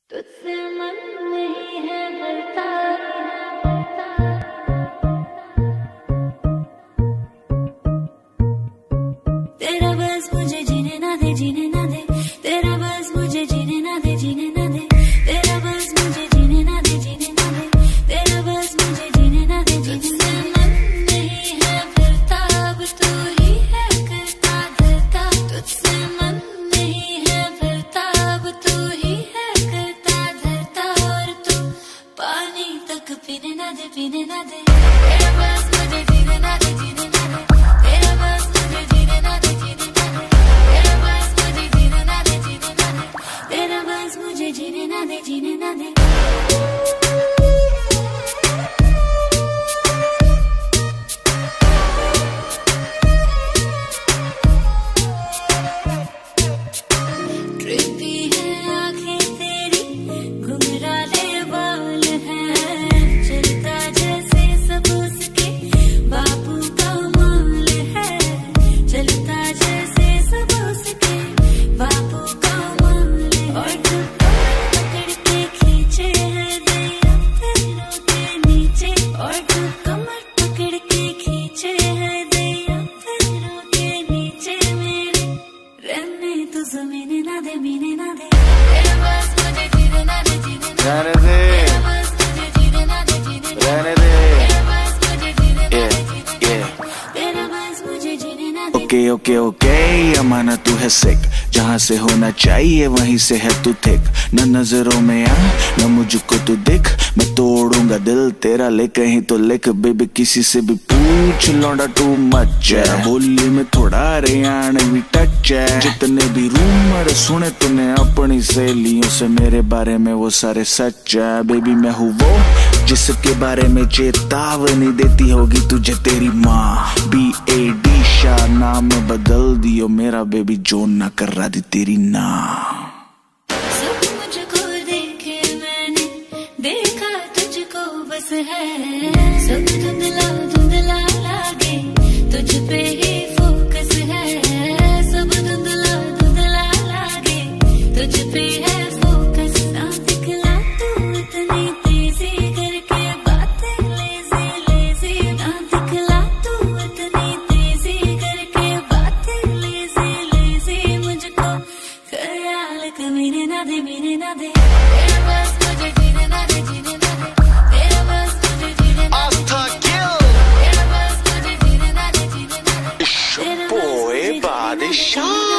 तुझसे मन नहीं है भरता। तेरा बस मुझे जीने ना दे, जीने ना दे। तेरा बस मुझे जीने ना दे, जीने ना दे। तेरा बस मुझे जीने ना दे, जीने ना दे। तेरा बस मुझे जीने ना दे, जीने ना दे। मन नहीं है भरता, अब तू ही है करता धरता। तुझसे मन नहीं है भरता, अब तू ही है करता धरता। और तू पानी तक पीने ना दे, पीने ना दे। तेरा बस मुझे जीने ना दे, जीने ना दे। तेरा बस मुझे जीने ना दे, जीने ना दे। तेरा बस मुझे जीने ना दे, जीने ना दे। तेरा बस मुझे जीने ना दे, जीने ना दे। ट्रिपी है आंखें तेरी, घुंघराले बाल हैं, चलता जैसे सब उसके बापू का माल है। चलता जैसे सब उसके बापू का माल है। और तू कमर पकड़ के खींचे है दैया पैरों के नीचे। और तू कमर पकड़ के खींचे है दैया पैरों के नीचे। मेरे रहने तू जमीने ना दे, मीने ना दे। तेरा बस मुझे जीने ना दे, जीने ना दे। रहने दे, तेरा बस मुझे जीने ना दे, जीने ना दे। रहने दे। तेरा बस मुझे जीने ना दे, जीने ना दे। तेरा बस मुझे जीने ना दे। ओके ओके ओके, अमाना तू है सिक, जहाँ से होना चाहिए वहीं से है तू थिक। न नजरों में आ न मुझको तू दिख, मैं तोड़ूंगा दिल तेरा ले कहीं तो लिख। बेबी किसी से भी पूछ, लौंडा टू मच है, बोली में थोड़ा हरियाणवी टच है। जितने भी रूमर सुने तूने अपनी सहेलियों से मेरे बारे में वो सारे सच है। बेबी मैं हूँ वो जिसके बारे में चेतावनी देती होगी तुझे तेरी माँ। BAD शाह नाम बदल दियो मेरा, बेबी जो ना कर रहा दी तेरी ना। सब मुझको देखे मैंने, देखा तुझको बस है। सब धुंधला धुंधला लागे, तुझ पे ही फोकस है। सब धुंधला धुंधला लागे, तुझ पे है फोकस। ना दिखला तू इतनी तेजी करके बातें लेजी लेजी। ना दिखला तू इतनी तेजी करके बातें लेजी लेजी। मुझको ख्याल कमीने ना दे, मीने ना दे। तेरा बस मुझे जीने ना दे, जीने ना दे। तेरा बस मुझे जीने ना दे, तेरा बस मुझे जीने ना दे, जीने ना दे। Boy, body shot.